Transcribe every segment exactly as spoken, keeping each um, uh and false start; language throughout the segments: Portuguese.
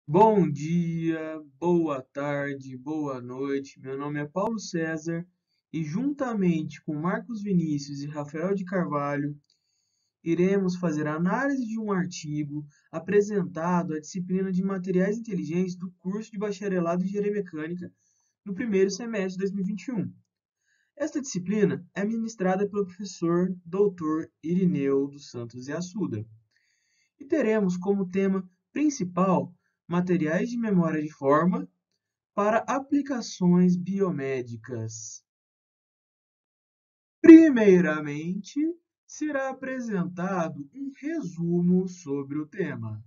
Bom dia, boa tarde, boa noite. Meu nome é Paulo César e, juntamente com Marcos Vinícius e Rafael de Carvalho, iremos fazer a análise de um artigo apresentado à disciplina de Materiais Inteligentes do curso de Bacharelado em Engenharia Mecânica no primeiro semestre de dois mil e vinte e um. Esta disciplina é ministrada pelo professor doutor Irineu dos Santos e Assuda e teremos como tema principal materiais de memória de forma para aplicações biomédicas. Primeiramente, será apresentado um resumo sobre o tema.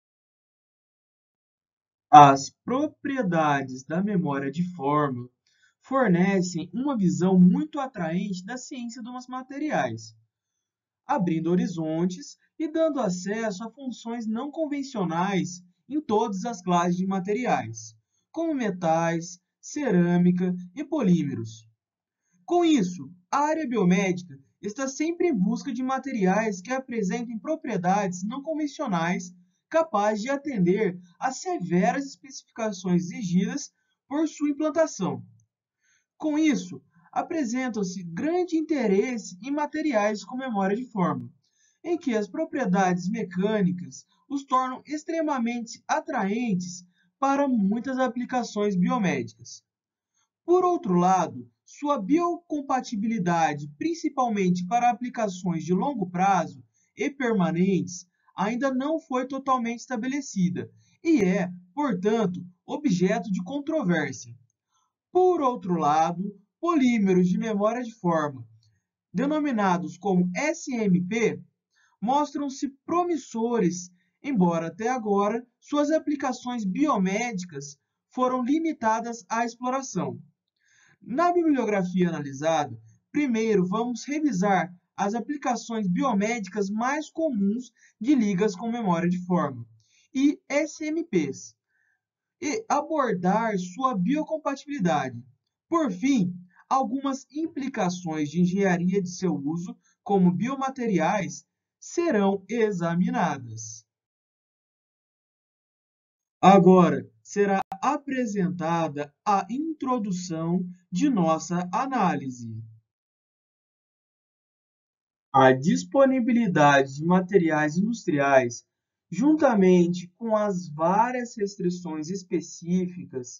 As propriedades da memória de forma fornecem uma visão muito atraente da ciência dos materiais, abrindo horizontes e dando acesso a funções não convencionais em todas as classes de materiais, como metais, cerâmica e polímeros. Com isso, a área biomédica está sempre em busca de materiais que apresentem propriedades não convencionais capazes de atender às severas especificações exigidas por sua implantação. Com isso, apresenta-se grande interesse em materiais com memória de forma, em que as propriedades mecânicas os tornam extremamente atraentes para muitas aplicações biomédicas. Por outro lado, sua biocompatibilidade, principalmente para aplicações de longo prazo e permanentes, ainda não foi totalmente estabelecida e é, portanto, objeto de controvérsia. Por outro lado, polímeros de memória de forma, denominados como S M P, mostram-se promissores, embora até agora suas aplicações biomédicas foram limitadas à exploração. Na bibliografia analisada, primeiro vamos revisar as aplicações biomédicas mais comuns de ligas com memória de forma e S M Ps, e abordar sua biocompatibilidade. Por fim, algumas implicações de engenharia de seu uso, como biomateriais, serão examinadas. Agora será apresentada a introdução de nossa análise. A disponibilidade de materiais industriais, juntamente com as várias restrições específicas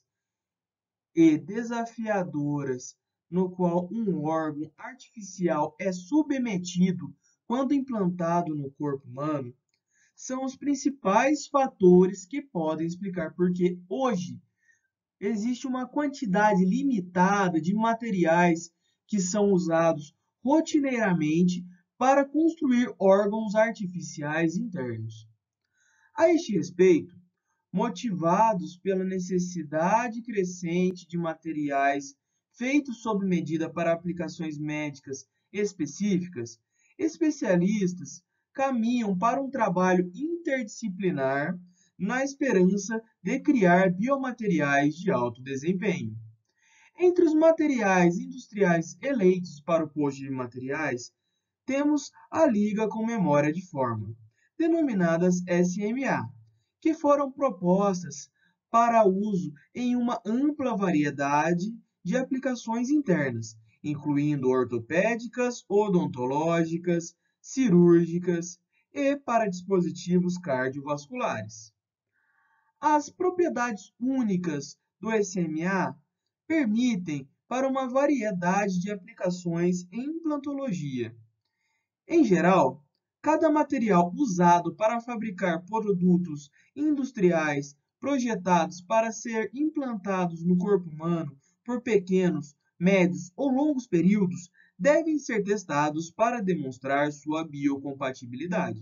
e desafiadoras no qual um órgão artificial é submetido quando implantado no corpo humano, são os principais fatores que podem explicar por que hoje existe uma quantidade limitada de materiais que são usados rotineiramente para construir órgãos artificiais internos. A este respeito, motivados pela necessidade crescente de materiais feitos sob medida para aplicações médicas específicas, especialistas caminham para um trabalho interdisciplinar na esperança de criar biomateriais de alto desempenho. Entre os materiais industriais eleitos para o posto de materiais, temos a liga com memória de forma, denominadas S M A, que foram propostas para uso em uma ampla variedade de aplicações internas, incluindo ortopédicas, odontológicas, cirúrgicas e para dispositivos cardiovasculares. As propriedades únicas do S M A permitem para uma variedade de aplicações em implantologia. Em geral, cada material usado para fabricar produtos industriais projetados para ser implantados no corpo humano por pequenos, médios ou longos períodos devem ser testados para demonstrar sua biocompatibilidade.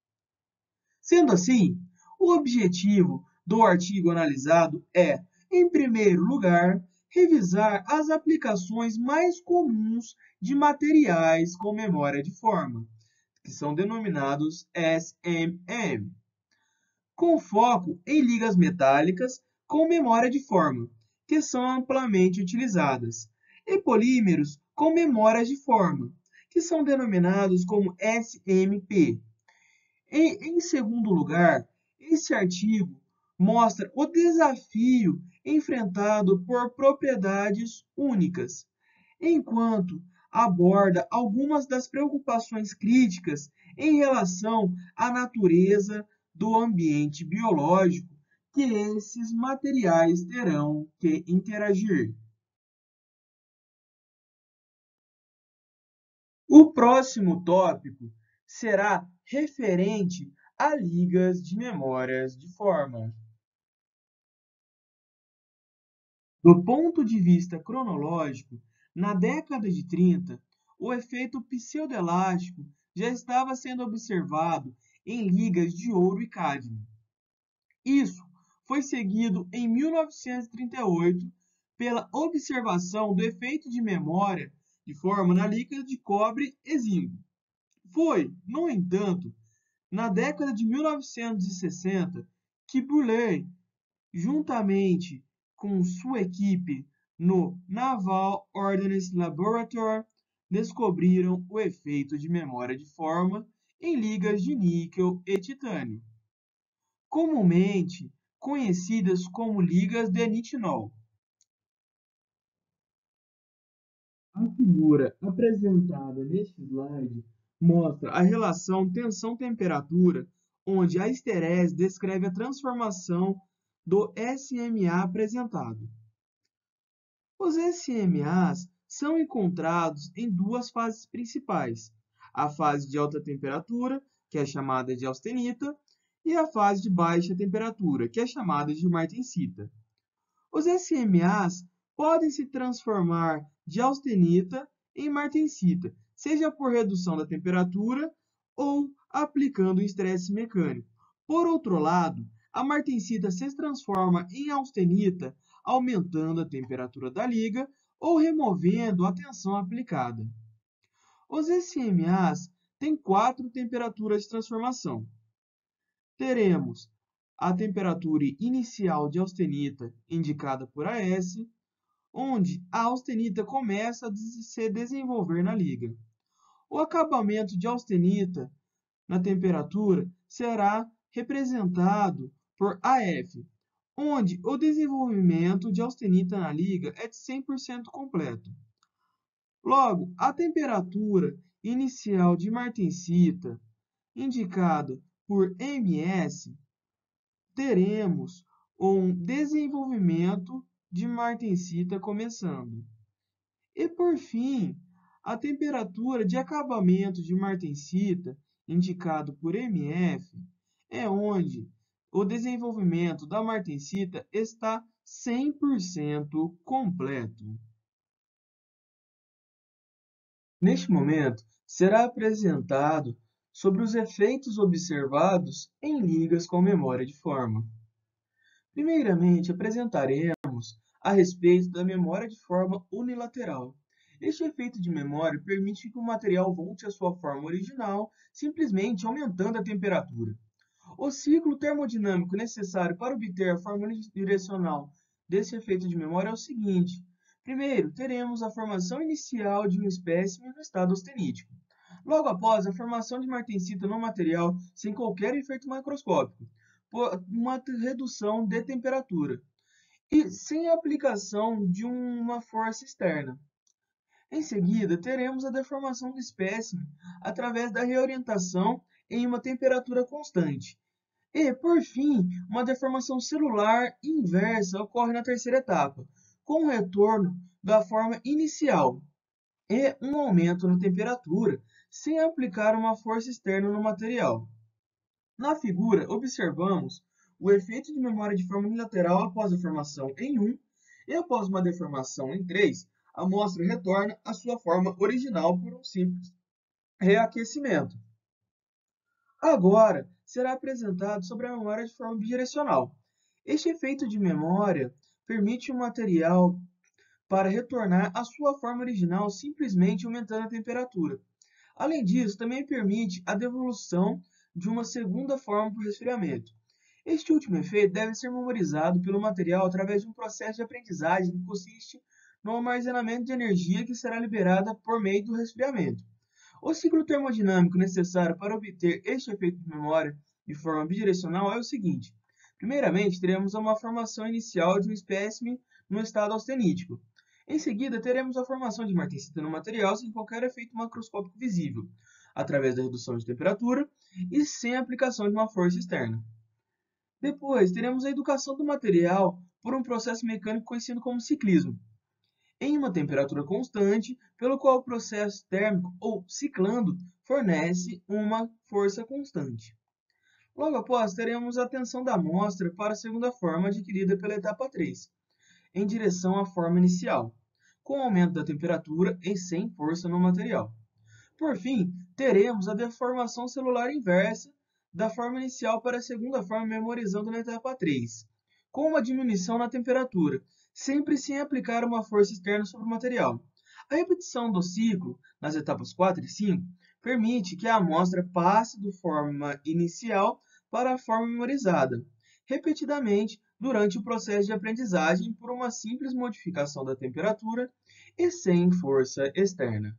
Sendo assim, o objetivo do artigo analisado é, em primeiro lugar, revisar as aplicações mais comuns de materiais com memória de forma, que são denominados S M M, com foco em ligas metálicas com memória de forma, que são amplamente utilizadas, e polímeros com memória de forma, que são denominados como S M P. E, em segundo lugar, esse artigo mostra o desafio enfrentado por propriedades únicas, enquanto aborda algumas das preocupações críticas em relação à natureza do ambiente biológico que esses materiais terão que interagir. O próximo tópico será referente a ligas de memórias de forma. Do ponto de vista cronológico, na década de trinta, o efeito pseudoelástico já estava sendo observado em ligas de ouro e cádmio. Isso foi seguido em mil novecentos e trinta e oito pela observação do efeito de memória de forma na liga de cobre e zinco. Foi, no entanto, na década de mil novecentos e sessenta que Boole, juntamente com sua equipe no Naval Ordnance Laboratory, descobriram o efeito de memória de forma em ligas de níquel e titânio, comumente conhecidas como ligas de nitinol. A figura apresentada neste slide mostra a relação tensão-temperatura, onde a esterese descreve a transformação do S M A apresentado. Os S M As são encontrados em duas fases principais: a fase de alta temperatura, que é chamada de austenita, e a fase de baixa temperatura, que é chamada de martensita. Os S M As podem se transformar de austenita em martensita, seja por redução da temperatura ou aplicando estresse mecânico. Por outro lado, a martensita se transforma em austenita, aumentando a temperatura da liga ou removendo a tensão aplicada. Os S M As têm quatro temperaturas de transformação. Teremos a temperatura inicial de austenita, indicada por A S, onde a austenita começa a se desenvolver na liga. O acabamento de austenita na temperatura será representado por A F, onde o desenvolvimento de austenita na liga é de cem por cento completo. Logo, a temperatura inicial de martensita, indicada por M S, teremos um desenvolvimento de martensita começando. E, por fim, a temperatura de acabamento de martensita, indicado por M F, é onde o desenvolvimento da martensita está cem por cento completo. Neste momento, será apresentado sobre os efeitos observados em ligas com memória de forma. Primeiramente, apresentaremos a respeito da memória de forma unilateral. Este efeito de memória permite que o material volte à sua forma original, simplesmente aumentando a temperatura. O ciclo termodinâmico necessário para obter a forma unidirecional desse efeito de memória é o seguinte. Primeiro, teremos a formação inicial de um espécime no estado austenítico. Logo após, a formação de martensita no material sem qualquer efeito macroscópico, por uma redução de temperatura e sem aplicação de uma força externa. Em seguida, teremos a deformação do espécime através da reorientação em uma temperatura constante. E, por fim, uma deformação celular inversa ocorre na terceira etapa, com o retorno da forma inicial e um aumento na temperatura sem aplicar uma força externa no material. Na figura, observamos o efeito de memória de forma unilateral após a formação em um e após uma deformação em três, a amostra retorna à sua forma original por um simples reaquecimento. Agora, será apresentado sobre a memória de forma bidirecional. Este efeito de memória permite o material para retornar à sua forma original simplesmente aumentando a temperatura. Além disso, também permite a devolução de uma segunda forma por resfriamento. Este último efeito deve ser memorizado pelo material através de um processo de aprendizagem que consiste no armazenamento de energia que será liberada por meio do resfriamento. O ciclo termodinâmico necessário para obter este efeito de memória de forma bidirecional é o seguinte. Primeiramente, teremos uma formação inicial de um espécime no estado austenítico. Em seguida, teremos a formação de martensita no material sem qualquer efeito macroscópico visível, através da redução de temperatura e sem aplicação de uma força externa. Depois, teremos a educação do material por um processo mecânico conhecido como ciclismo, em uma temperatura constante, pelo qual o processo térmico, ou ciclando, fornece uma força constante. Logo após, teremos a tensão da amostra para a segunda forma adquirida pela etapa três, em direção à forma inicial, com o aumento da temperatura e sem força no material. Por fim, teremos a deformação celular inversa da forma inicial para a segunda forma, memorizando na etapa três, com uma diminuição na temperatura, sempre sem aplicar uma força externa sobre o material. A repetição do ciclo, nas etapas quatro e cinco, permite que a amostra passe da forma inicial para a forma memorizada, repetidamente durante o processo de aprendizagem por uma simples modificação da temperatura e sem força externa.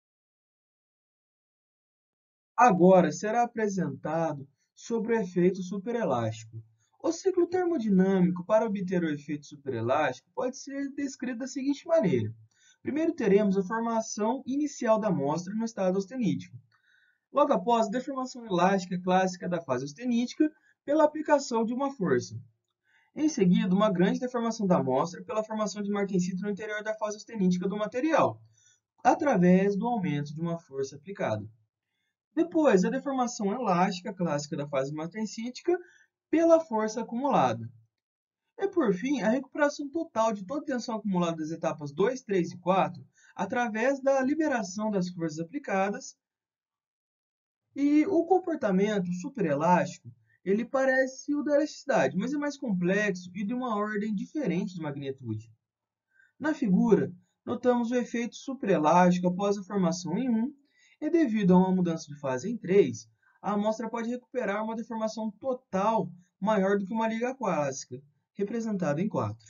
Agora será apresentado sobre o efeito superelástico. O ciclo termodinâmico para obter o efeito superelástico pode ser descrito da seguinte maneira. Primeiro teremos a formação inicial da amostra no estado austenítico. Logo após, a deformação elástica clássica da fase austenítica pela aplicação de uma força. Em seguida, uma grande deformação da amostra pela formação de martensita no interior da fase austenítica do material, através do aumento de uma força aplicada. Depois, a deformação elástica clássica da fase martensítica pela força acumulada. E, por fim, a recuperação total de toda a tensão acumulada das etapas dois, três e quatro através da liberação das forças aplicadas. E o comportamento superelástico, ele parece o da elasticidade, mas é mais complexo e de uma ordem diferente de magnitude. Na figura, notamos o efeito superelástico após a formação em um, e devido a uma mudança de fase em três, a amostra pode recuperar uma deformação total maior do que uma liga clássica, representada em quatro.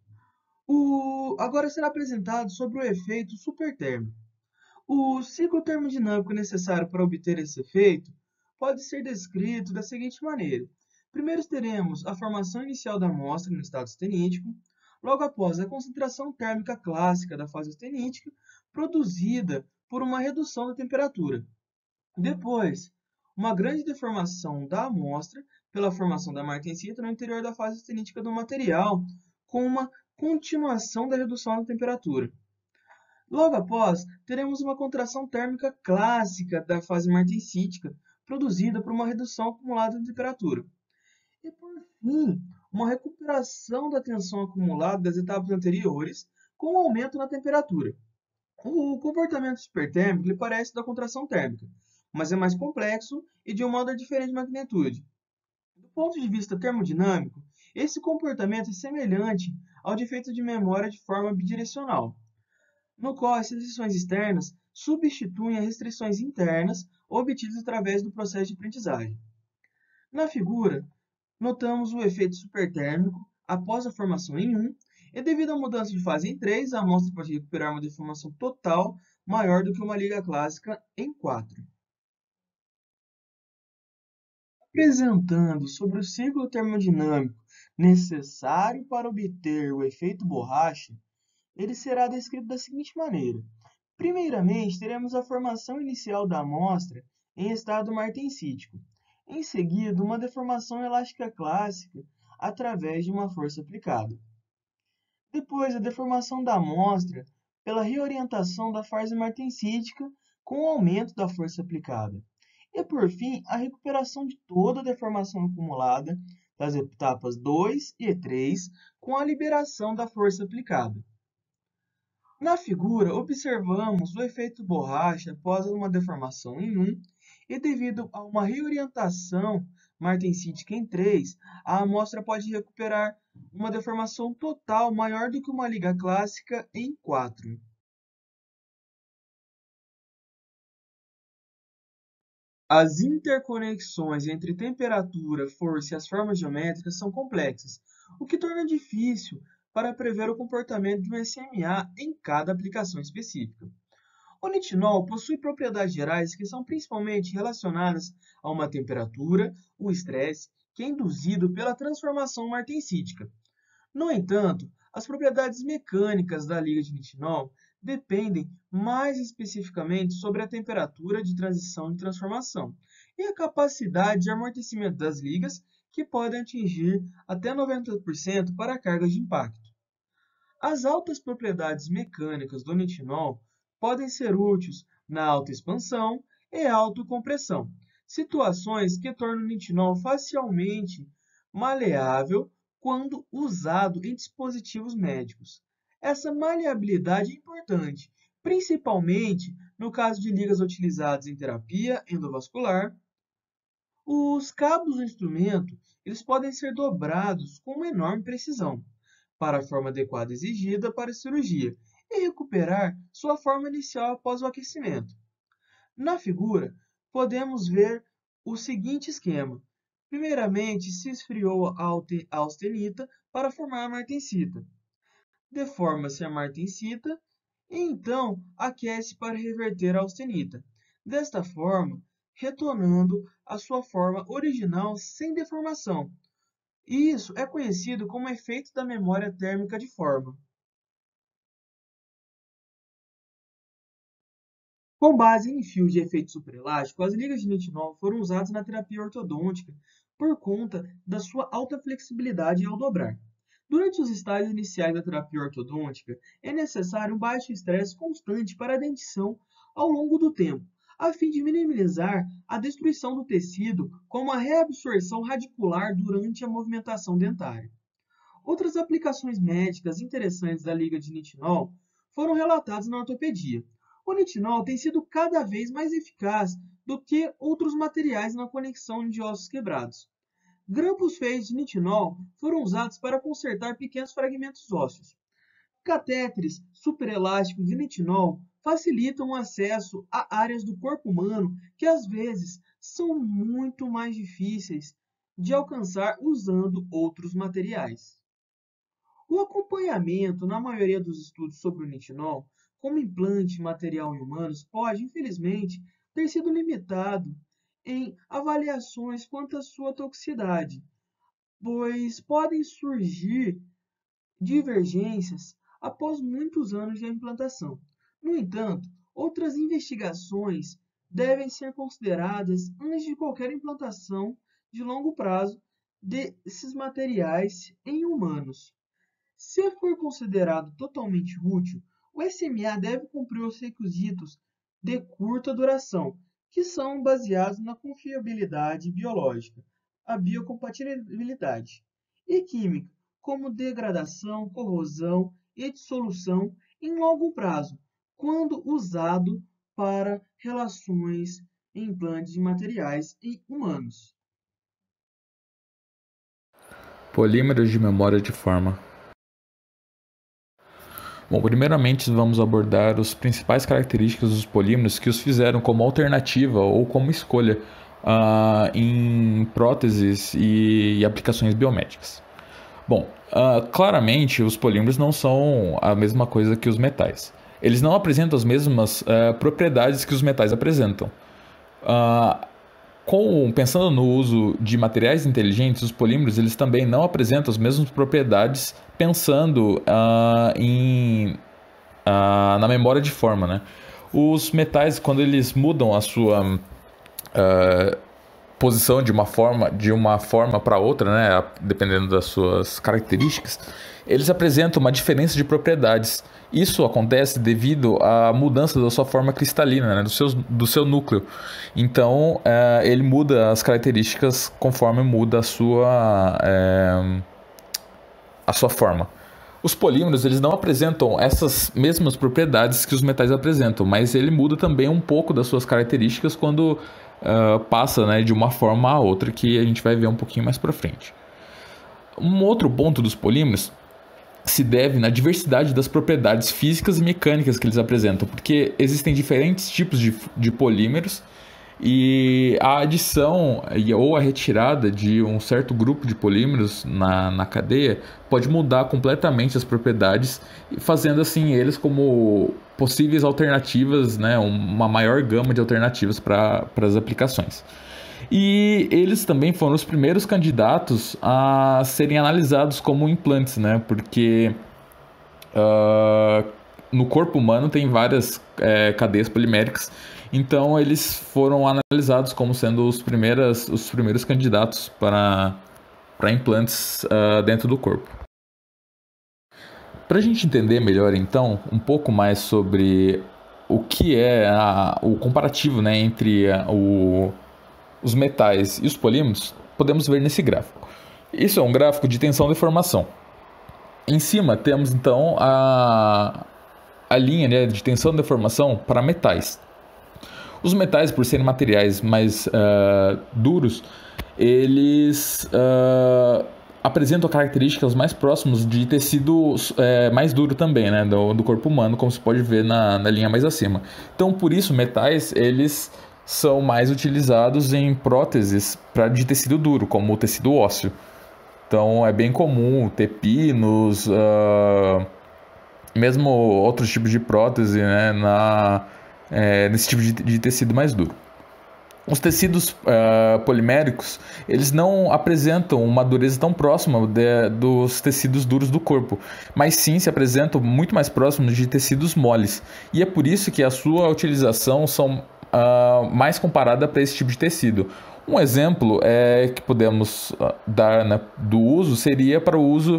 O... Agora será apresentado sobre o efeito supertérmico. O ciclo termodinâmico necessário para obter esse efeito pode ser descrito da seguinte maneira. Primeiro teremos a formação inicial da amostra no estado austenítico, logo após a concentração térmica clássica da fase austenítica, produzida por uma redução da temperatura. Depois, uma grande deformação da amostra pela formação da martensita no interior da fase austenítica do material, com uma continuação da redução da temperatura. Logo após, teremos uma contração térmica clássica da fase martensítica, produzida por uma redução acumulada de temperatura. E, por fim, uma recuperação da tensão acumulada das etapas anteriores, com um aumento na temperatura. O comportamento supertérmico lhe parece da contração térmica, mas é mais complexo e de um modo diferente de magnitude. Do ponto de vista termodinâmico, esse comportamento é semelhante ao de efeito de memória de forma bidirecional, no qual as restrições externas substituem as restrições internas obtidas através do processo de aprendizagem. Na figura, notamos o efeito supertérmico após a formação em um, e devido à mudança de fase em três, a amostra pode recuperar uma deformação total maior do que uma liga clássica em quatro. Apresentando sobre o ciclo termodinâmico necessário para obter o efeito borracha, ele será descrito da seguinte maneira. Primeiramente, teremos a formação inicial da amostra em estado martensítico. Em seguida, uma deformação elástica clássica através de uma força aplicada. Depois, a deformação da amostra pela reorientação da fase martensítica com o aumento da força aplicada. E, por fim, a recuperação de toda a deformação acumulada das etapas dois e três com a liberação da força aplicada. Na figura, observamos o efeito borracha após uma deformação em um, e devido a uma reorientação martensítica em três, a amostra pode recuperar uma deformação total maior do que uma liga clássica em quatro. As interconexões entre temperatura, força e as formas geométricas são complexas, o que torna difícil para prever o comportamento de um S M A em cada aplicação específica. O nitinol possui propriedades gerais que são principalmente relacionadas a uma temperatura, o estresse que é induzido pela transformação martensítica. No entanto, as propriedades mecânicas da liga de nitinol dependem mais especificamente sobre a temperatura de transição e transformação e a capacidade de amortecimento das ligas, que podem atingir até noventa por cento para cargas de impacto. As altas propriedades mecânicas do nitinol podem ser úteis na alta expansão e autocompressão, situações que tornam o nitinol facilmente maleável quando usado em dispositivos médicos. Essa maleabilidade é importante, principalmente no caso de ligas utilizadas em terapia endovascular. Os cabos do instrumento eles podem ser dobrados com uma enorme precisão, para a forma adequada exigida para a cirurgia, e recuperar sua forma inicial após o aquecimento. Na figura, podemos ver o seguinte esquema. Primeiramente, se esfriou a austenita para formar a martensita. Deforma-se a martensita e então aquece para reverter a austenita. Desta forma, retornando à sua forma original sem deformação. Isso é conhecido como efeito da memória térmica de forma. Com base em fios de efeito superelástico, as ligas de nitinol foram usadas na terapia ortodôntica por conta da sua alta flexibilidade ao dobrar. Durante os estágios iniciais da terapia ortodôntica, é necessário um baixo estresse constante para a dentição ao longo do tempo, a fim de minimizar a destruição do tecido, como a reabsorção radicular durante a movimentação dentária. Outras aplicações médicas interessantes da liga de nitinol foram relatadas na ortopedia. O nitinol tem sido cada vez mais eficaz do que outros materiais na conexão de ossos quebrados. Grampos feitos de nitinol foram usados para consertar pequenos fragmentos ósseos. Catéteres superelásticos de nitinol facilitam o acesso a áreas do corpo humano que às vezes são muito mais difíceis de alcançar usando outros materiais. O acompanhamento, na maioria dos estudos sobre o nitinol, como implante material em humanos, pode, infelizmente, ter sido limitado em avaliações quanto à sua toxicidade, pois podem surgir divergências após muitos anos de implantação. No entanto, outras investigações devem ser consideradas antes de qualquer implantação de longo prazo desses materiais em humanos. Se for considerado totalmente útil, o S M A deve cumprir os requisitos de curta duração, que são baseados na confiabilidade biológica, a biocompatibilidade, e química, como degradação, corrosão e dissolução em longo prazo, quando usado para relações em implantes de materiais em humanos. Polímeros de memória de forma. Bom, primeiramente vamos abordar as principais características dos polímeros que os fizeram como alternativa ou como escolha uh, em próteses e, e aplicações biomédicas. Bom, uh, claramente os polímeros não são a mesma coisa que os metais. Eles não apresentam as mesmas uh, propriedades que os metais apresentam. Uh, com, pensando no uso de materiais inteligentes, os polímeros eles também não apresentam as mesmas propriedades pensando uh, em, uh, na memória de forma, né? Os metais, quando eles mudam a sua uh, posição de uma forma, de uma forma para outra, né, dependendo das suas características, eles apresentam uma diferença de propriedades. Isso acontece devido à mudança da sua forma cristalina, né, do, seu, do seu núcleo. Então, uh, ele muda as características conforme muda a sua, uh, a sua forma. Os polímeros eles não apresentam essas mesmas propriedades que os metais apresentam, mas ele muda também um pouco das suas características quando uh, passa, né, de uma forma a outra, que a gente vai ver um pouquinho mais para frente. Um outro ponto dos polímeros se deve na diversidade das propriedades físicas e mecânicas que eles apresentam, porque existem diferentes tipos de, de polímeros e a adição ou a retirada de um certo grupo de polímeros na, na cadeia pode mudar completamente as propriedades, fazendo assim eles como possíveis alternativas, né, uma maior gama de alternativas para as aplicações. E eles também foram os primeiros candidatos a serem analisados como implantes, né? Porque uh, no corpo humano tem várias é, cadeias poliméricas, então eles foram analisados como sendo os, primeiras, os primeiros candidatos para, para implantes uh, dentro do corpo. Para a gente entender melhor, então, um pouco mais sobre o que é a, o comparativo, né, entre a, o, os metais e os polímeros, podemos ver nesse gráfico. Isso é um gráfico de tensão-deformação. Em cima temos, então, a, a linha, né, de tensão-deformação para metais. Os metais, por serem materiais mais uh, duros, eles uh, apresentam características mais próximas de tecido uh, mais duro também, né, do, do corpo humano, como se pode ver na, na linha mais acima. Então, por isso, metais eles são mais utilizados em próteses pra, de tecido duro, como o tecido ósseo. Então, é bem comum ter pinos, uh, mesmo outros tipos de prótese, né, na... É, nesse tipo de, de tecido mais duro. Os tecidos uh, poliméricos, eles não apresentam uma dureza tão próxima de, dos tecidos duros do corpo, mas sim se apresentam muito mais próximos de tecidos moles. E é por isso que a sua utilização são uh, mais comparada para esse tipo de tecido. Um exemplo é que podemos uh, dar, né, do uso seria para o uso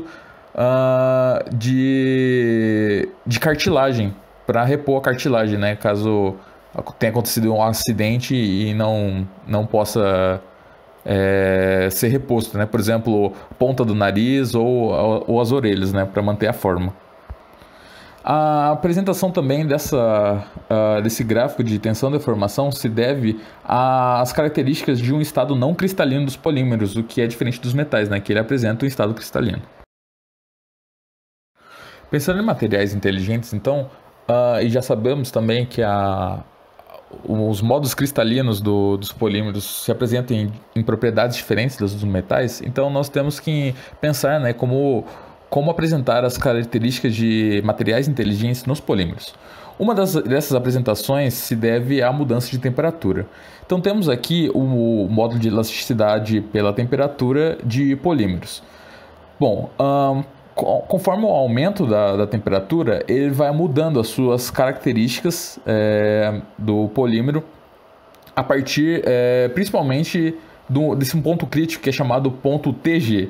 uh, de, de cartilagem, para repor a cartilagem, né? Caso tenha acontecido um acidente e não, não possa é, ser reposto, né? Por exemplo, ponta do nariz ou, ou as orelhas, né? Para manter a forma. A apresentação também dessa, uh, desse gráfico de tensão-deformação se deve às características de um estado não cristalino dos polímeros, o que é diferente dos metais, né? Que ele apresenta um estado cristalino. Pensando em materiais inteligentes, então, Uh, e já sabemos também que a, os modos cristalinos do, dos polímeros se apresentam em, em propriedades diferentes das dos metais, então nós temos que pensar, né, como, como apresentar as características de materiais inteligentes nos polímeros. Uma das, dessas apresentações se deve à mudança de temperatura. Então temos aqui o, o módulo de elasticidade pela temperatura de polímeros. Bom, um, conforme o aumento da, da temperatura, ele vai mudando as suas características é, do polímero a partir, é, principalmente, do, desse ponto crítico que é chamado ponto T G.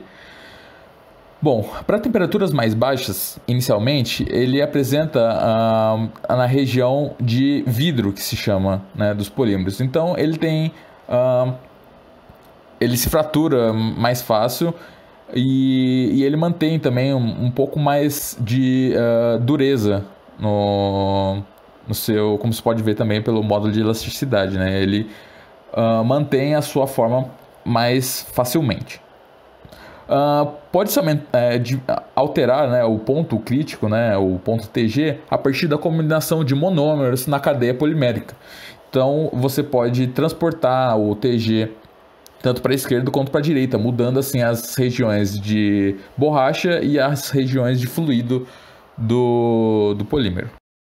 Bom, para temperaturas mais baixas, inicialmente, ele apresenta ah, na região de vidro, que se chama, né, dos polímeros. Então, ele tem, ah, ele se fratura mais fácil. E, e ele mantém também um, um pouco mais de uh, dureza no, no seu, como se pode ver também pelo módulo de elasticidade, né? Ele uh, mantém a sua forma mais facilmente. Uh, Pode-se uh, de, alterar, né, o ponto crítico, né, o ponto T G, a partir da combinação de monômeros na cadeia polimérica. Então você pode transportar o T G tanto para a esquerda quanto para a direita, mudando assim as regiões de borracha e as regiões de fluido do, do polímero.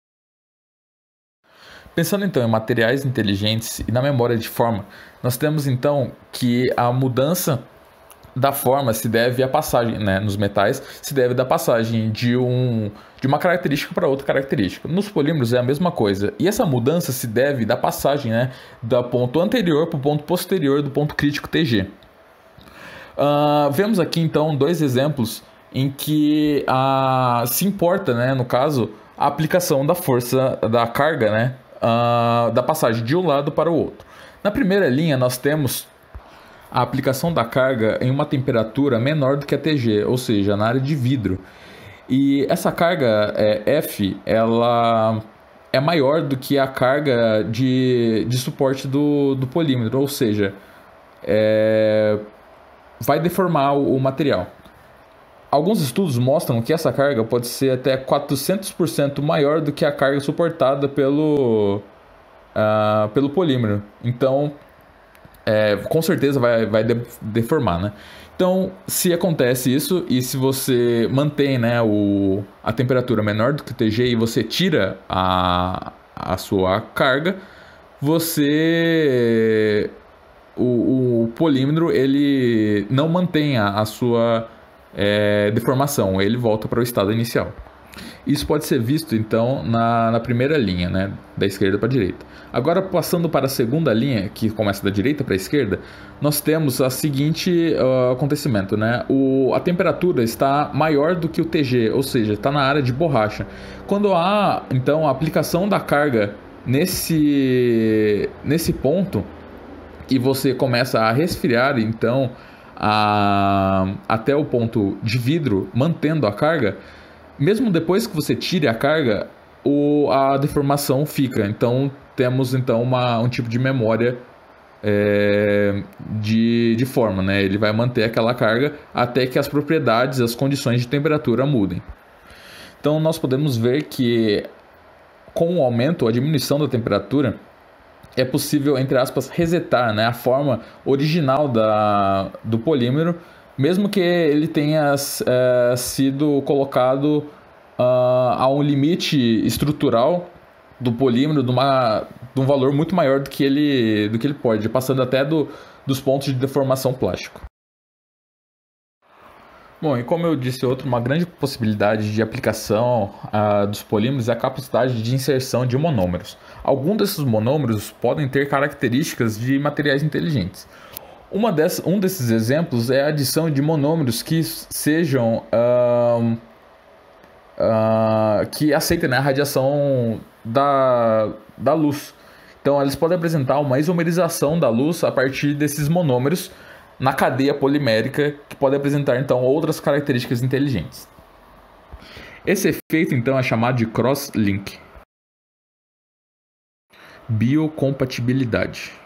Pensando então em materiais inteligentes e na memória de forma, nós temos então que a mudança da forma se deve à passagem, né, nos metais, se deve da passagem de, um, de uma característica para outra característica. Nos polímeros é a mesma coisa. E essa mudança se deve da passagem, né, do ponto anterior para o ponto posterior do ponto crítico T G. Uh, vemos aqui então dois exemplos em que uh, se importa, né, no caso, a aplicação da força da carga, né, uh, da passagem de um lado para o outro. Na primeira linha nós temos a aplicação da carga em uma temperatura menor do que a T G, ou seja, na área de vidro. E essa carga é, F, ela é maior do que a carga de, de suporte do, do polímero, ou seja, é, vai deformar o, o material. Alguns estudos mostram que essa carga pode ser até quatrocentos por cento maior do que a carga suportada pelo, uh, pelo polímero. Então, É, com certeza vai, vai deformar, né? Então, se acontece isso e se você mantém, né, o, a temperatura menor do que o T G e você tira a, a sua carga, você o, o polímero ele não mantém a, a sua é, deformação, ele volta para o estado inicial. Isso pode ser visto, então, na, na primeira linha, né, da esquerda para a direita. Agora, passando para a segunda linha, que começa da direita para a esquerda, nós temos o seguinte uh, acontecimento, né? O, a temperatura está maior do que o T G, ou seja, está na área de borracha. Quando há, então, a aplicação da carga nesse, nesse ponto, e você começa a resfriar, então, a, até o ponto de vidro, mantendo a carga, mesmo depois que você tire a carga, o, a deformação fica. Então, temos então uma, um tipo de memória é, de, de forma, né? Ele vai manter aquela carga até que as propriedades, as condições de temperatura mudem. Então, nós podemos ver que com o aumento ou a diminuição da temperatura, é possível, entre aspas, resetar, né, a forma original da, do polímero, mesmo que ele tenha é, sido colocado uh, a um limite estrutural do polímero de, uma, de um valor muito maior do que ele, do que ele pode, passando até do, dos pontos de deformação plástico. Bom, e como eu disse, outra, uma grande possibilidade de aplicação uh, dos polímeros é a capacidade de inserção de monômeros. Alguns desses monômeros podem ter características de materiais inteligentes. Uma dessas, um desses exemplos é a adição de monômeros que sejam uh, uh, que aceitem, né, a radiação da, da luz. Então, eles podem apresentar uma isomerização da luz a partir desses monômeros na cadeia polimérica, que pode apresentar então outras características inteligentes. Esse efeito então é chamado de cross-link. Biocompatibilidade.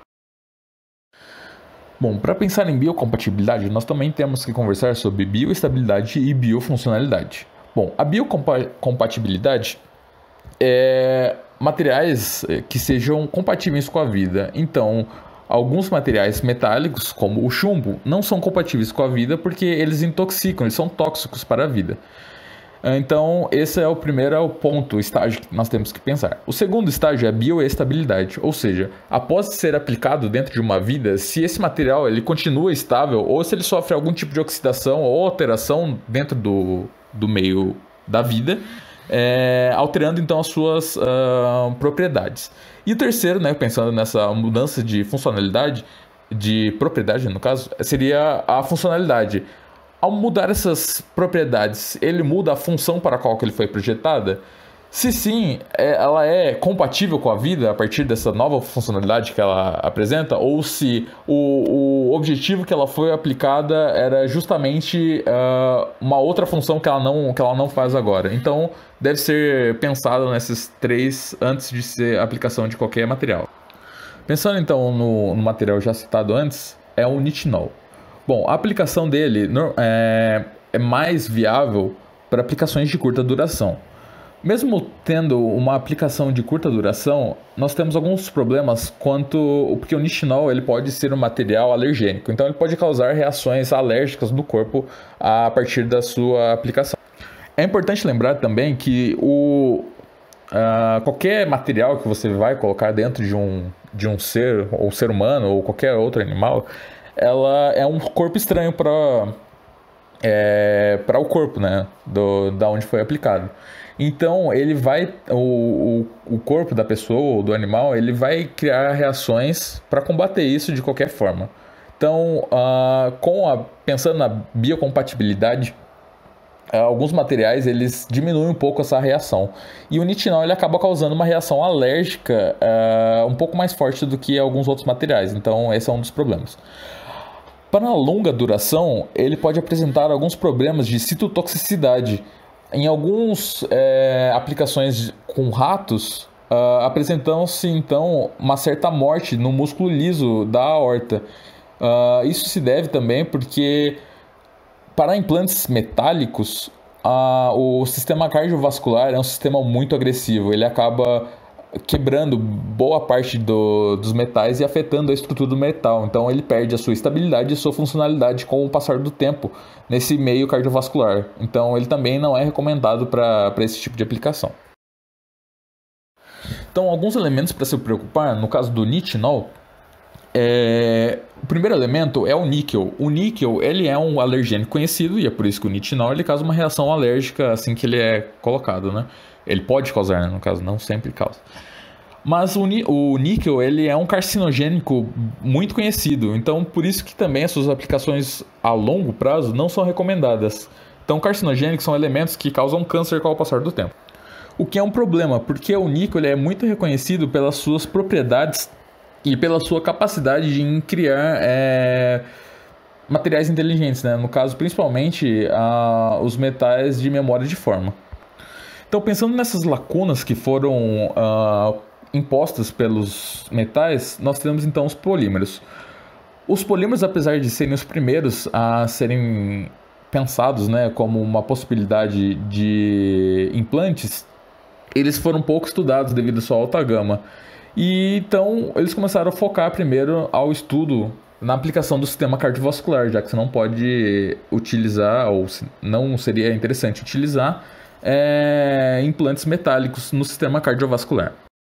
Bom, para pensar em biocompatibilidade, nós também temos que conversar sobre bioestabilidade e biofuncionalidade. Bom, a biocompatibilidade é materiais que sejam compatíveis com a vida. Então, alguns materiais metálicos, como o chumbo, não são compatíveis com a vida porque eles intoxicam, eles são tóxicos para a vida. Então, esse é o primeiro ponto, o estágio que nós temos que pensar. O segundo estágio é a bioestabilidade, ou seja, após ser aplicado dentro de uma vida, se esse material ele continua estável ou se ele sofre algum tipo de oxidação ou alteração dentro do, do meio da vida, é, alterando então as suas uh, propriedades. E o terceiro, né, pensando nessa mudança de funcionalidade, de propriedade no caso, seria a funcionalidade. Ao mudar essas propriedades, ele muda a função para a qual que ele foi projetada? Se sim, ela é compatível com a vida a partir dessa nova funcionalidade que ela apresenta? Ou se o, o objetivo que ela foi aplicada era justamente uh, uma outra função que ela, não, que ela não faz agora? Então, deve ser pensado nesses três antes de ser a aplicação de qualquer material. Pensando então no, no material já citado antes, é o nitinol. Bom, a aplicação dele é, é mais viável para aplicações de curta duração. Mesmo tendo uma aplicação de curta duração, nós temos alguns problemas quanto porque o nitinol ele pode ser um material alergênico, então ele pode causar reações alérgicas no corpo a partir da sua aplicação. É importante lembrar também que o, uh, qualquer material que você vai colocar dentro de um, de um ser, ou ser humano, ou qualquer outro animal, ela é um corpo estranho para é, para o corpo, né, do, da onde foi aplicado. Então ele vai, o, o, o corpo da pessoa ou do animal, ele vai criar reações para combater isso de qualquer forma. Então, uh, com a, pensando na biocompatibilidade, uh, alguns materiais eles diminuem um pouco essa reação. E o nitinol ele acaba causando uma reação alérgica uh, um pouco mais forte do que alguns outros materiais. Então, esse é um dos problemas. Para a longa duração, ele pode apresentar alguns problemas de citotoxicidade. Em algumas é, aplicações com ratos, uh, apresentam-se então uma certa morte no músculo liso da aorta. Uh, isso se deve também porque para implantes metálicos, uh, o sistema cardiovascular é um sistema muito agressivo. Ele acaba quebrando boa parte do, dos metais e afetando a estrutura do metal. Então ele perde a sua estabilidade e a sua funcionalidade com o passar do tempo nesse meio cardiovascular. Então ele também não é recomendado para esse tipo de aplicação. Então alguns elementos para se preocupar, no caso do nitinol, É, o primeiro elemento é o níquel. O níquel, ele é um alergênico conhecido, e é por isso que o nitinol ele causa uma reação alérgica assim que ele é colocado, né? Ele pode causar, né? No caso, não sempre causa. Mas o, o níquel, ele é um carcinogênico muito conhecido, então por isso que também as suas aplicações a longo prazo não são recomendadas. Então, carcinogênicos são elementos que causam câncer com o passar do tempo. O que é um problema, porque o níquel ele é muito reconhecido pelas suas propriedades e pela sua capacidade de criar é, materiais inteligentes, né? No caso, principalmente a, os metais de memória de forma. Então, pensando nessas lacunas que foram uh, impostas pelos metais, nós temos então os polímeros. Os polímeros, apesar de serem os primeiros a serem pensados, né, como uma possibilidade de implantes, eles foram pouco estudados devido à sua alta gama. E então eles começaram a focar primeiro ao estudo na aplicação do sistema cardiovascular, já que você não pode utilizar, ou não seria interessante utilizar, é, implantes metálicos no sistema cardiovascular.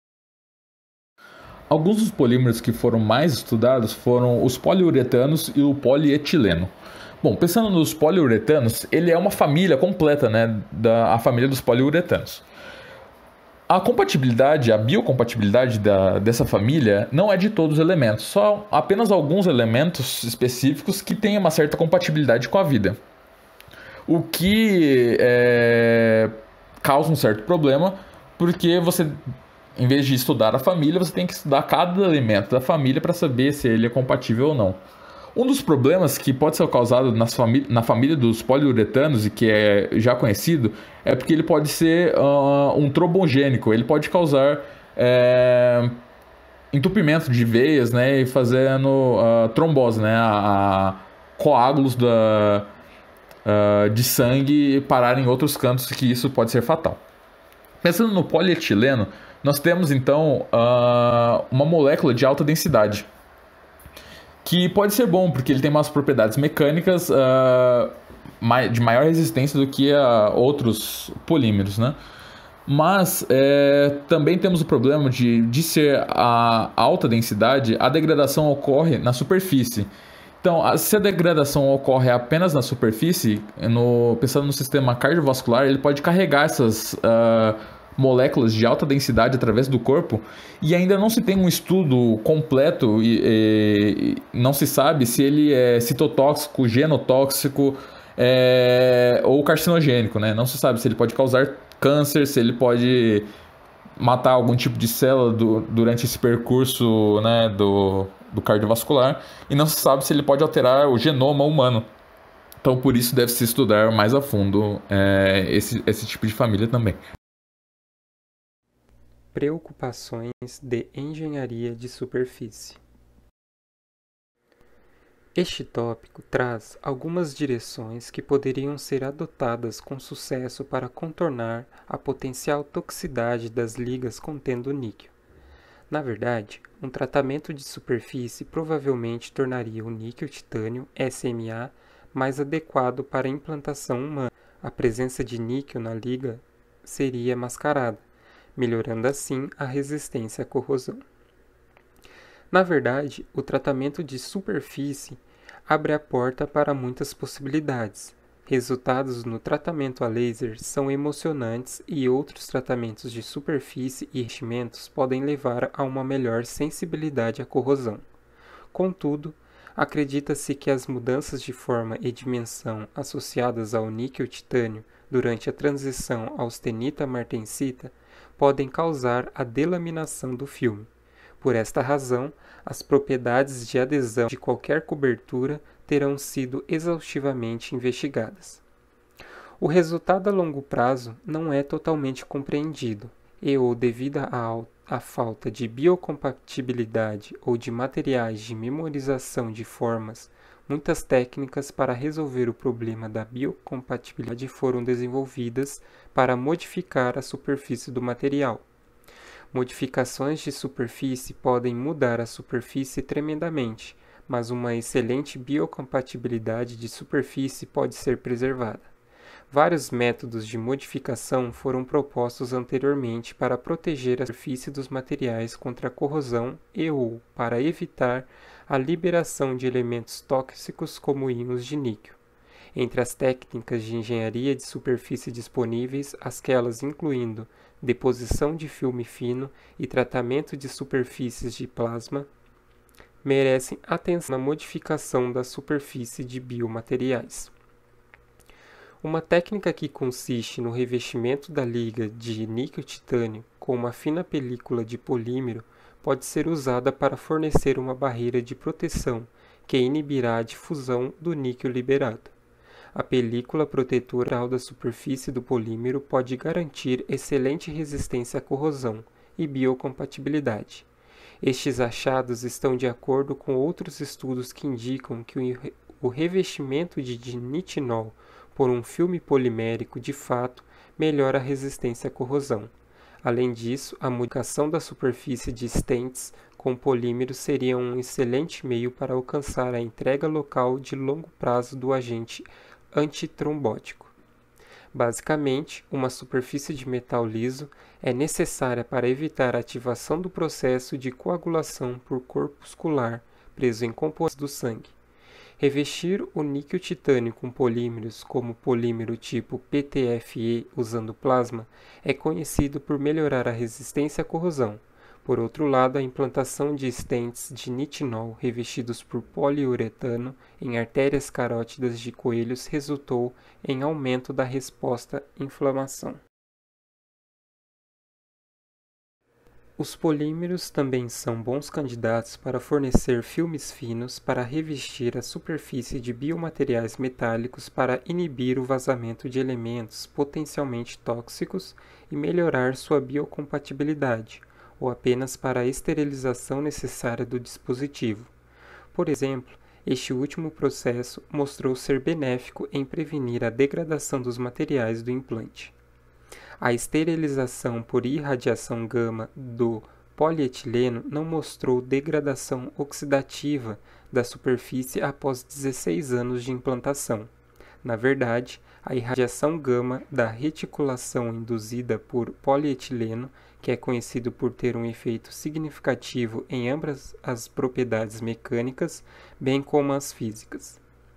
Alguns dos polímeros que foram mais estudados foram os poliuretanos e o polietileno. Bom, pensando nos poliuretanos, ele é uma família completa, né, da a família dos poliuretanos. A compatibilidade, a biocompatibilidade da, dessa família não é de todos os elementos, só apenas alguns elementos específicos que têm uma certa compatibilidade com a vida. O que é, causa um certo problema, porque você, em vez de estudar a família, você tem que estudar cada elemento da família para saber se ele é compatível ou não. Um dos problemas que pode ser causado nas famí- na família dos poliuretanos e que é já conhecido é porque ele pode ser uh, um trombogênico, ele pode causar é, entupimento de veias, né, e fazendo uh, trombose, né, a, a coágulos da, uh, de sangue parar em outros cantos, que isso pode ser fatal. Pensando no polietileno, nós temos então uh, uma molécula de alta densidade, que pode ser bom, porque ele tem umas propriedades mecânicas uh, de maior resistência do que a outros polímeros, né? Mas é, também temos o problema de, de ser a alta densidade, a degradação ocorre na superfície. Então, se a degradação ocorre apenas na superfície, no, pensando no sistema cardiovascular, ele pode carregar essas uh, moléculas de alta densidade através do corpo, e ainda não se tem um estudo completo e, e não se sabe se ele é citotóxico, genotóxico é, ou carcinogênico, né? Não se sabe se ele pode causar câncer, se ele pode matar algum tipo de célula do, durante esse percurso, né, do, do cardiovascular, e não se sabe se ele pode alterar o genoma humano. Então, por isso deve se estudar mais a fundo é, esse, esse tipo de família também. Preocupações de engenharia de superfície. Este tópico traz algumas direções que poderiam ser adotadas com sucesso para contornar a potencial toxicidade das ligas contendo níquel. Na verdade, um tratamento de superfície provavelmente tornaria o níquel-titânio S M A mais adequado para a implantação humana. A presença de níquel na liga seria mascarada, melhorando assim a resistência à corrosão. Na verdade, o tratamento de superfície abre a porta para muitas possibilidades. Resultados no tratamento a laser são emocionantes e outros tratamentos de superfície e revestimentos podem levar a uma melhor sensibilidade à corrosão. Contudo, acredita-se que as mudanças de forma e dimensão associadas ao níquel-titânio durante a transição à austenita-martensita podem causar a delaminação do filme. Por esta razão, as propriedades de adesão de qualquer cobertura terão sido exaustivamente investigadas. O resultado a longo prazo não é totalmente compreendido e, ou devido à, à falta de biocompatibilidade ou de materiais de memorização de formas, muitas técnicas para resolver o problema da biocompatibilidade foram desenvolvidas para modificar a superfície do material. Modificações de superfície podem mudar a superfície tremendamente, mas uma excelente biocompatibilidade de superfície pode ser preservada. Vários métodos de modificação foram propostos anteriormente para proteger a superfície dos materiais contra a corrosão e ou para evitar a liberação de elementos tóxicos como íons de níquel. Entre as técnicas de engenharia de superfície disponíveis, aquelas incluindo deposição de filme fino e tratamento de superfícies de plasma, merecem atenção na modificação da superfície de biomateriais. Uma técnica que consiste no revestimento da liga de níquel-titânio com uma fina película de polímero pode ser usada para fornecer uma barreira de proteção que inibirá a difusão do níquel liberado. A película protetora da superfície do polímero pode garantir excelente resistência à corrosão e biocompatibilidade. Estes achados estão de acordo com outros estudos que indicam que o revestimento de nitinol por um filme polimérico de fato melhora a resistência à corrosão. Além disso, a modificação da superfície de stents com polímero seria um excelente meio para alcançar a entrega local de longo prazo do agente antitrombótico. Basicamente, uma superfície de metal liso é necessária para evitar a ativação do processo de coagulação por corpuscular preso em componentes do sangue. Revestir o níquel-titânio com polímeros, como polímero tipo P T F E usando plasma, é conhecido por melhorar a resistência à corrosão. Por outro lado, a implantação de stents de nitinol revestidos por poliuretano em artérias carótidas de coelhos resultou em aumento da resposta à inflamação. Os polímeros também são bons candidatos para fornecer filmes finos para revestir a superfície de biomateriais metálicos para inibir o vazamento de elementos potencialmente tóxicos e melhorar sua biocompatibilidade, ou apenas para a esterilização necessária do dispositivo. Por exemplo, este último processo mostrou ser benéfico em prevenir a degradação dos materiais do implante. A esterilização por irradiação gama do polietileno não mostrou degradação oxidativa da superfície após dezesseis anos de implantação. Na verdade, a irradiação gama da reticulação induzida por polietileno, que é conhecido por ter um efeito significativo em ambas as propriedades mecânicas, bem como as físicas.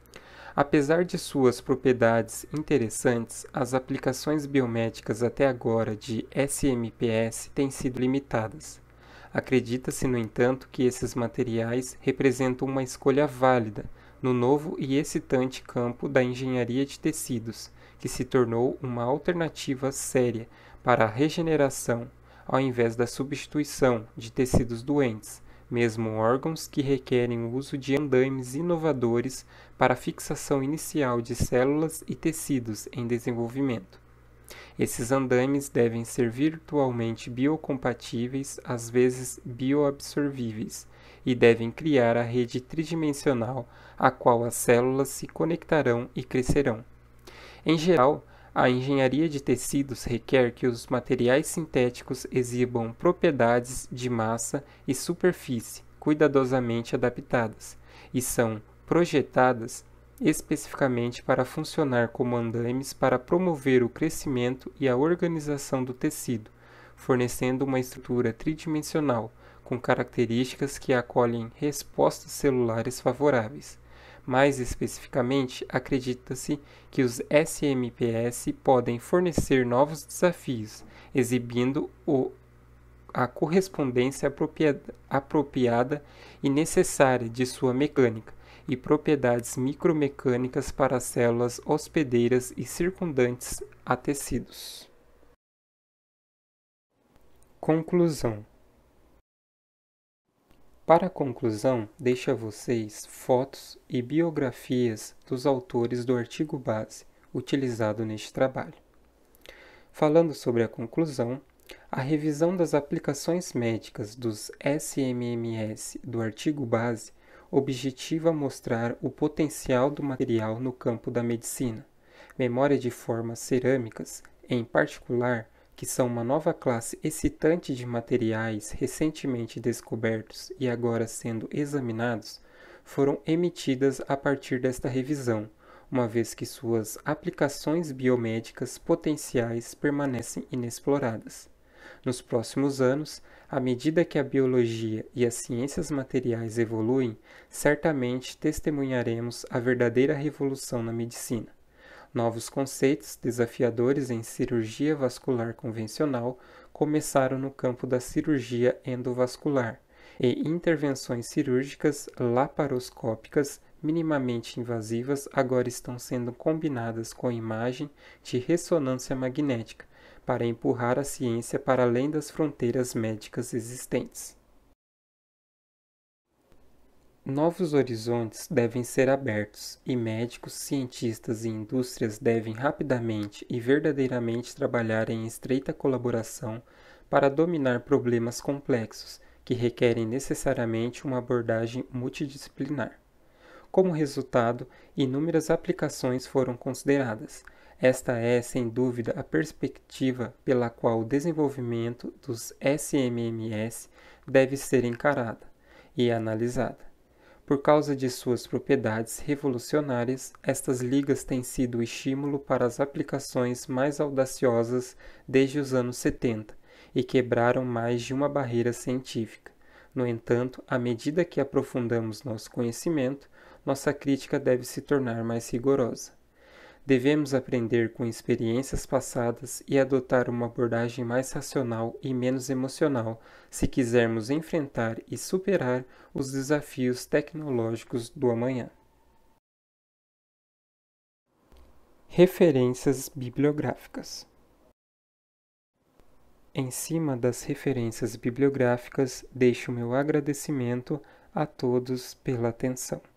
Apesar de suas propriedades interessantes, as aplicações biomédicas até agora de S M P S têm sido limitadas. Acredita-se, no entanto, que esses materiais representam uma escolha válida no novo e excitante campo da engenharia de tecidos, que se tornou uma alternativa séria para a regeneração, ao invés da substituição de tecidos doentes, mesmo órgãos que requerem o uso de andames inovadores para a fixação inicial de células e tecidos em desenvolvimento. Esses andames devem ser virtualmente biocompatíveis, às vezes bioabsorvíveis, e devem criar a rede tridimensional a qual as células se conectarão e crescerão. Em geral, a engenharia de tecidos requer que os materiais sintéticos exibam propriedades de massa e superfície cuidadosamente adaptadas e são projetadas especificamente para funcionar como andames para promover o crescimento e a organização do tecido, fornecendo uma estrutura tridimensional com características que acolhem respostas celulares favoráveis. Mais especificamente, acredita-se que os S M P S podem fornecer novos desafios, exibindo o, a correspondência apropriada, apropriada e necessária de sua mecânica e propriedades micromecânicas para as células hospedeiras e circundantes a tecidos. Conclusão. Para a conclusão, deixo a vocês fotos e biografias dos autores do artigo base utilizado neste trabalho. Falando sobre a conclusão, a revisão das aplicações médicas dos S M M S do artigo base objetiva mostrar o potencial do material no campo da medicina. Memória de formas cerâmicas, em particular, que são uma nova classe excitante de materiais recentemente descobertos e agora sendo examinados, foram emitidas a partir desta revisão, uma vez que suas aplicações biomédicas potenciais permanecem inexploradas. Nos próximos anos, à medida que a biologia e as ciências materiais evoluem, certamente testemunharemos a verdadeira revolução na medicina. Novos conceitos desafiadores em cirurgia vascular convencional começaram no campo da cirurgia endovascular, e intervenções cirúrgicas laparoscópicas minimamente invasivas agora estão sendo combinadas com imagem de ressonância magnética para empurrar a ciência para além das fronteiras médicas existentes. Novos horizontes devem ser abertos e médicos, cientistas e indústrias devem rapidamente e verdadeiramente trabalhar em estreita colaboração para dominar problemas complexos que requerem necessariamente uma abordagem multidisciplinar. Como resultado, inúmeras aplicações foram consideradas. Esta é, sem dúvida, a perspectiva pela qual o desenvolvimento dos S M M S deve ser encarada e analisada. Por causa de suas propriedades revolucionárias, estas ligas têm sido o estímulo para as aplicações mais audaciosas desde os anos setenta e quebraram mais de uma barreira científica. No entanto, à medida que aprofundamos nosso conhecimento, nossa crítica deve se tornar mais rigorosa. Devemos aprender com experiências passadas e adotar uma abordagem mais racional e menos emocional se quisermos enfrentar e superar os desafios tecnológicos do amanhã. Referências bibliográficas. Em cima das referências bibliográficas, deixo meu agradecimento a todos pela atenção.